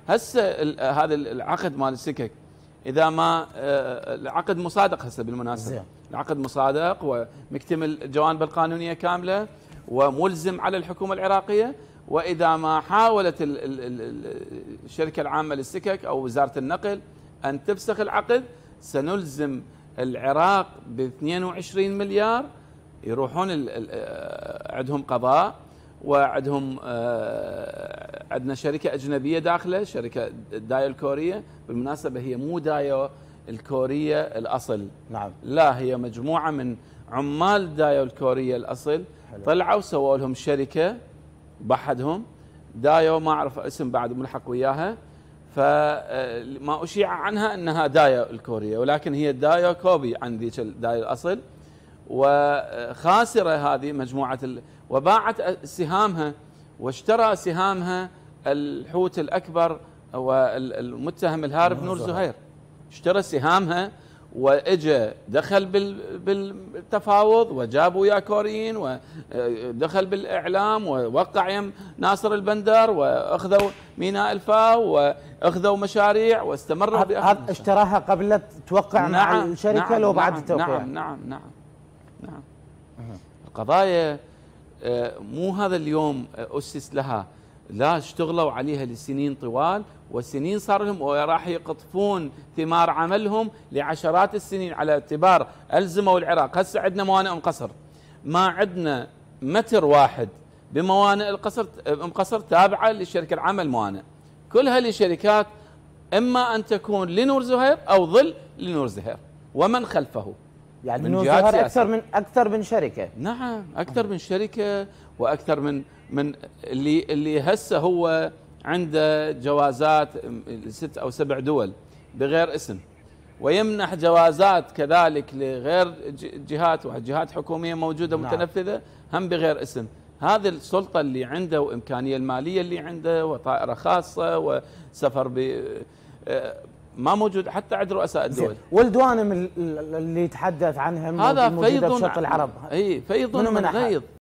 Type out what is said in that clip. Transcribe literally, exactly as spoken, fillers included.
هسه هذا العقد مال السكك اذا ما العقد مصادق هسه بالمناسبه، العقد مصادق ومكتمل الجوانب القانونيه كامله وملزم على الحكومه العراقيه، واذا ما حاولت الشركه العامه للسكك او وزاره النقل ان تفسخ العقد سنلزم العراق ب اثنين وعشرين مليار. يروحون عندهم قضاء وعندهم عندنا شركه اجنبيه داخله، شركه دايو الكوريه، بالمناسبه هي مو دايو الكوريه الاصل، نعم، لا هي مجموعه من عمال دايو الكوريه الاصل حلو. طلعوا سووا لهم شركه بحدهم دايو، ما اعرف اسم بعد ملحق وياها، فما اشيع عنها انها دايو الكوريه، ولكن هي دايو كوبي عن ذيك الدايو الاصل، وخاسره هذه مجموعه ال... وباعت سهامها واشترى سهامها الحوت الاكبر والمتهم الهارب نور زهير، اشترى سهامها واجى دخل بالتفاوض وجاب ويا كوريين ودخل بالاعلام ووقع يم ناصر البندر واخذوا ميناء الفاو واخذوا مشاريع واستمروا هذا اشتراها قبل لا توقع مع نعم الشركه نعم لو بعد نعم التوقيع. نعم نعم نعم نعم القضايا مو هذا اليوم اسس لها، لا اشتغلوا عليها لسنين طوال، والسنين صار لهم وراح يقطفون ثمار عملهم لعشرات السنين، على اعتبار الزموا العراق. هسه عندنا موانئ مقصر، ما عندنا متر واحد بموانئ القصر مقصر تابعه للشركه العامه الموانئ، كلها لشركات اما ان تكون لنور زهير او ظل لنور زهير ومن خلفه، يعني نور زهير اكثر من اكثر من شركه. نعم اكثر من شركه واكثر من من اللي اللي هسه هو عنده جوازات ست او سبع دول بغير اسم، ويمنح جوازات كذلك لغير جهات وجهات حكوميه موجوده متنفذه هم بغير اسم. هذه السلطه اللي عنده وامكانيه الماليه اللي عنده وطائره خاصه وسفر ب ما موجود حتى عند رؤساء الدول. والدوانم اللي يتحدث عنها هذا موجوده فيض بشرق العرب، اي فيض من غيظ.